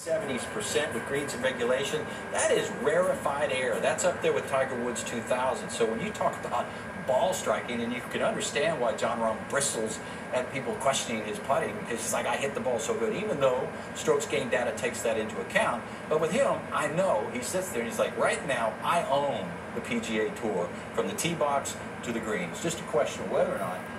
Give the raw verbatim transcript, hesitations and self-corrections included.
seventy percent with greens and regulation. That is rarefied air. That's up there with Tiger Woods two thousand. So when you talk about ball striking, and you can understand why Jon Rahm bristles at people questioning his putting, because he's like, I hit the ball so good, even though strokes gained data takes that into account. But with him, I know he sits there and he's like, right now, I own the P G A Tour from the tee box to the green. It's just a question of whether or not